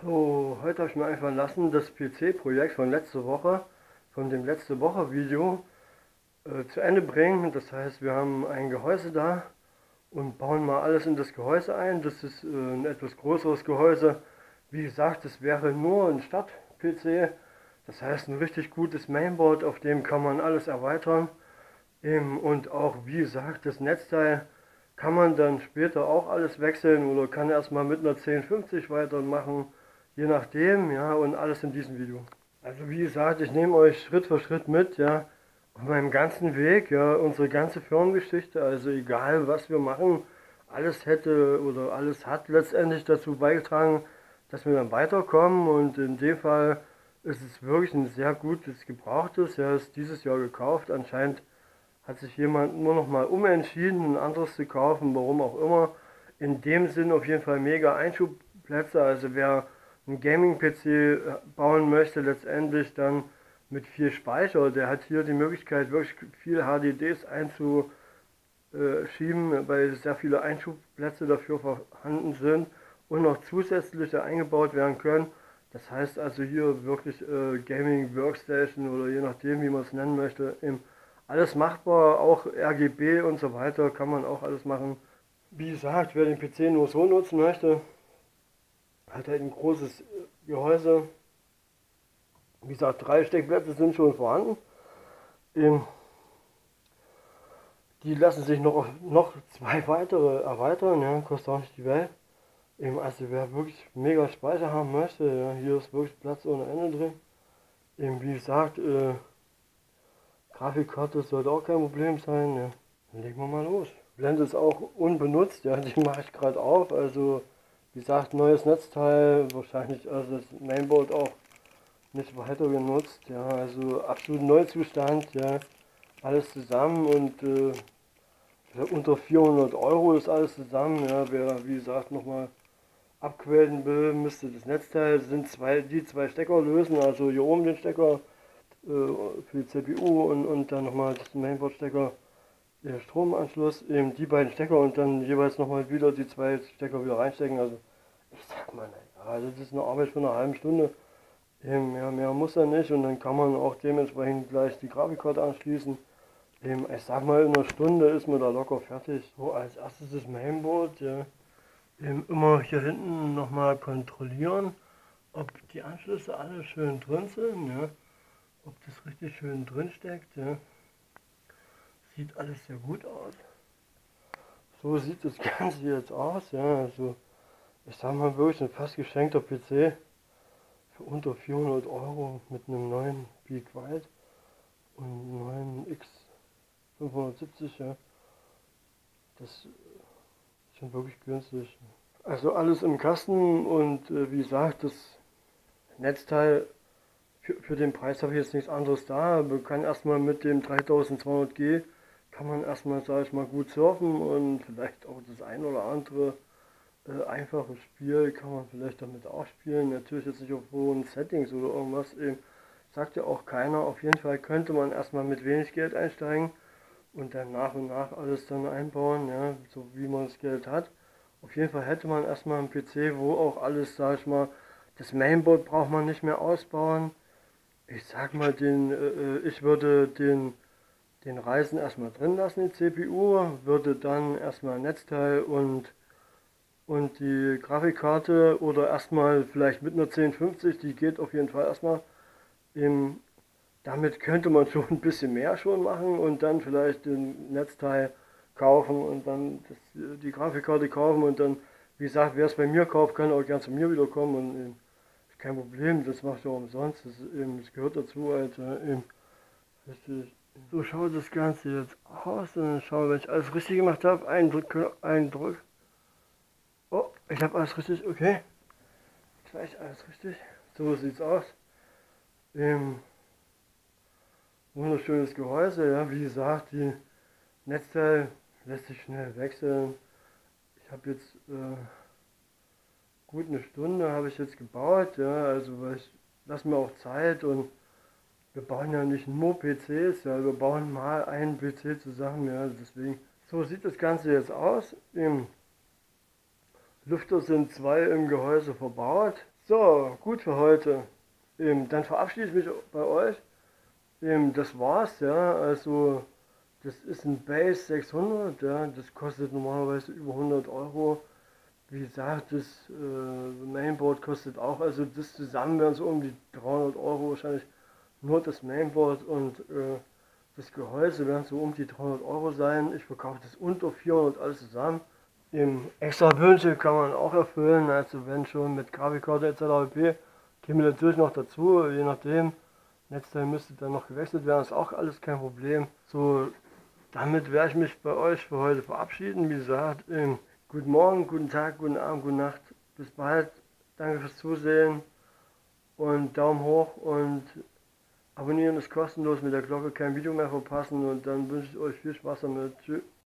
So, heute habe ich mir einfach lassen, das PC-Projekt von letzter Woche, von dem letzte Woche Video, zu Ende bringen. Das heißt, wir haben ein Gehäuse da und bauen mal alles in das Gehäuse ein. Das ist ein etwas größeres Gehäuse. Wie gesagt, es wäre nur ein Start-PC. Das heißt, ein richtig gutes Mainboard, auf dem kann man alles erweitern. Und auch, wie gesagt, das Netzteil kann man dann später auch alles wechseln oder kann erstmal mit einer 1050 weitermachen, je nachdem, ja, und alles in diesem Video. Also wie gesagt, ich nehme euch Schritt für Schritt mit, ja, auf meinem ganzen Weg, ja, unsere ganze Firmengeschichte, also egal was wir machen, alles hätte oder alles hat letztendlich dazu beigetragen, dass wir dann weiterkommen, und in dem Fall ist es wirklich ein sehr gutes Gebrauchtes, ja, ist dieses Jahr gekauft. Anscheinend hat sich jemand nur noch mal umentschieden, ein anderes zu kaufen, warum auch immer. In dem Sinn auf jeden Fall mega Einschubplätze. Also wer einen Gaming-PC bauen möchte, letztendlich dann mit viel Speicher, der hat hier die Möglichkeit, wirklich viel HDDs einzuschieben, weil sehr viele Einschubplätze dafür vorhanden sind und noch zusätzliche eingebaut werden können. Das heißt also hier wirklich Gaming Workstation oder je nachdem, wie man es nennen möchte, alles machbar, auch RGB und so weiter kann man auch alles machen. Wie gesagt, wer den PC nur so nutzen möchte, hat halt ein großes Gehäuse. Wie gesagt, 3 Steckplätze sind schon vorhanden. Die lassen sich noch 2 weitere erweitern, ja, kostet auch nicht die Welt. Also wer wirklich mega Speicher haben möchte, ja, hier ist wirklich Platz ohne Ende drin. Wie gesagt, Grafikkarte sollte auch kein Problem sein. Ja. Dann legen wir mal los. Blende ist auch unbenutzt, ja, die mache ich gerade auf. Also wie gesagt, neues Netzteil, wahrscheinlich also das Mainboard auch nicht weiter genutzt. Ja, also absolut Neuzustand, ja, alles zusammen und unter 400 Euro ist alles zusammen. Ja, wer wie gesagt nochmal abquellen will, müsste das Netzteil sind die zwei Stecker lösen, also hier oben den Stecker für die CPU und dann nochmal das Mainboard-Stecker, der Stromanschluss, eben die beiden Stecker und dann jeweils nochmal wieder die 2 Stecker wieder reinstecken. Also ich sag mal, naja, das ist eine Arbeit von einer halben Stunde. Ja, mehr muss er nicht, und dann kann man auch dementsprechend gleich die Grafikkarte anschließen. Ich sag mal, in einer Stunde ist man da locker fertig. So, als erstes das Mainboard, ja. Immer hier hinten nochmal kontrollieren, ob die Anschlüsse alle schön drin sind, ja. Ob das richtig schön drin steckt, ja. Sieht alles sehr gut aus. So sieht das Ganze jetzt aus, ja. Also ich sag mal, wirklich ein fast geschenkter PC für unter 400 Euro mit einem neuen Be Quiet und einem neuen X570, ja. Das ist schon wirklich günstig. Also alles im Kasten, und wie gesagt, das Netzteil für den Preis habe ich jetzt nichts anderes da. Man kann erstmal mit dem 3200G kann man erstmal, sage ich mal, gut surfen, und vielleicht auch das ein oder andere einfache Spiel kann man vielleicht damit auch spielen. Natürlich jetzt nicht auf hohen Settings oder irgendwas. Sagt ja auch keiner. Auf jeden Fall könnte man erstmal mit wenig Geld einsteigen und dann nach und nach alles dann einbauen, ja, so wie man das Geld hat. Auf jeden Fall hätte man erstmal einen PC, wo auch alles, sag ich mal, das Mainboard braucht man nicht mehr ausbauen. Ich sag mal, ich würde den Ryzen erstmal drin lassen, die CPU, würde dann erstmal ein Netzteil und die Grafikkarte oder erstmal vielleicht mit einer 1050, die geht auf jeden Fall erstmal. Damit könnte man schon ein bisschen mehr schon machen und dann vielleicht den Netzteil kaufen und dann die Grafikkarte kaufen, und dann, wie gesagt, wer es bei mir kauft, kann auch gern zu mir wieder kommen, und kein Problem, das mache ich auch umsonst, das gehört dazu, Alter. Richtig. So schaut das Ganze jetzt aus, und dann schauen wir, wenn ich alles richtig gemacht habe, einen Druck. Oh, ich habe alles richtig, okay. Gleich alles richtig. So sieht's aus. Wunderschönes Gehäuse, ja, wie gesagt, die Netzteil lässt sich schnell wechseln. Ich habe jetzt gut eine Stunde habe ich jetzt gebaut, ja, also weil ich lasse mir auch Zeit, und wir bauen ja nicht nur PCs, ja, wir bauen mal einen PC zusammen, ja, deswegen. So sieht das Ganze jetzt aus. Lüfter sind 2 im Gehäuse verbaut. So, gut für heute. Dann verabschiede ich mich bei euch. Das war's, ja. Also, das ist ein Base 600, ja. Das kostet normalerweise über 100 Euro. Wie gesagt, das Mainboard kostet auch, also das zusammen wären so um die 300 Euro wahrscheinlich. Nur das Mainboard und das Gehäuse werden so um die 300 Euro sein. Ich verkaufe das unter 400 alles zusammen. Extra Wünsche kann man auch erfüllen, also wenn schon mit Grafikkarte etc. pp. Käme natürlich noch dazu, je nachdem. Netzteil müsste dann noch gewechselt werden, ist auch alles kein Problem. So, damit werde ich mich bei euch für heute verabschieden. Wie gesagt, guten Morgen, guten Tag, guten Abend, gute Nacht. Bis bald. Danke fürs Zusehen und Daumen hoch und abonnieren ist kostenlos, mit der Glocke kein Video mehr verpassen und dann wünsche ich euch viel Spaß damit. Tschüss.